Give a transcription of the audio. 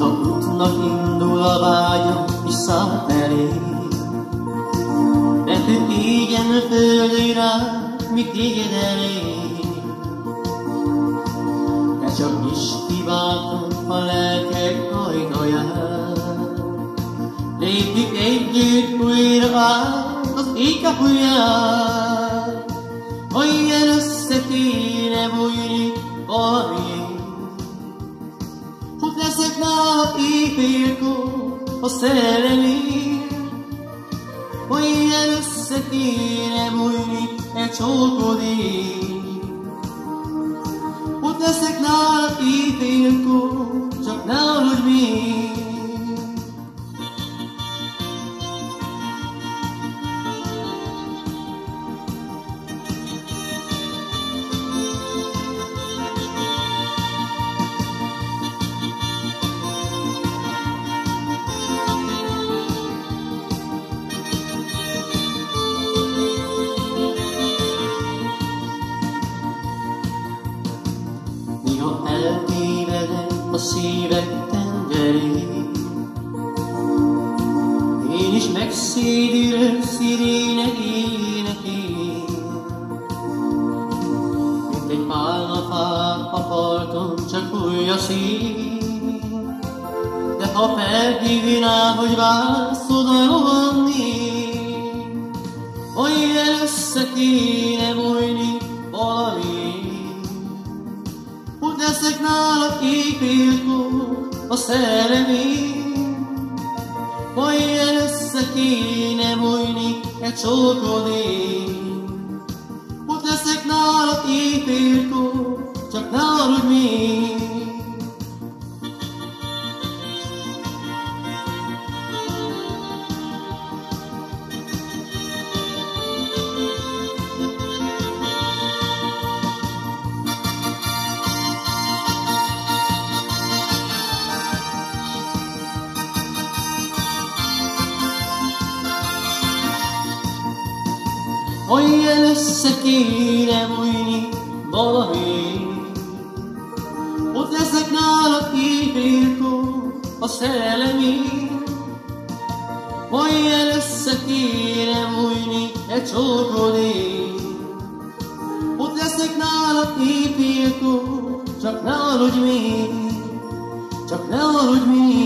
ha útnak indul a vágyam visszafelé. Mert ő ígyen földő rá, mi téged elég. De csak is kiváltom a lelkek ajtaját. Lépjük együtt újra át az ég kapuját. Ha ilyen össze kéne bújni valamiért, hogy leszek nálad éjfélkor a szerelemért. Ha ilyen össze kéne bújni egy csókodért, hogy leszek nálad éjfélkor, csak ne aludj még. Néha eltévedek a szívek tengerén, én is megszédülök szirének énekén. Mint egy pálmafák a parton csak fúj a szél, de ha felhívnál, hogy vársz oda rohanni, olyan össze kéne bújni valamiért. Hogy leszek nálad éjfélkor a szerelemért, olyan össze kéne bújni egy csókodért. Hogy leszek nálad éjfélkor, csak ne aludj még. Olyan össze kéne bújni valamiért, ott leszek nálad éjfélkor a szerelemért. Olyan össze kéne bújni egy csókodért, ott leszek nálad éjfélkor, csak ne aludj még, csak ne aludj még.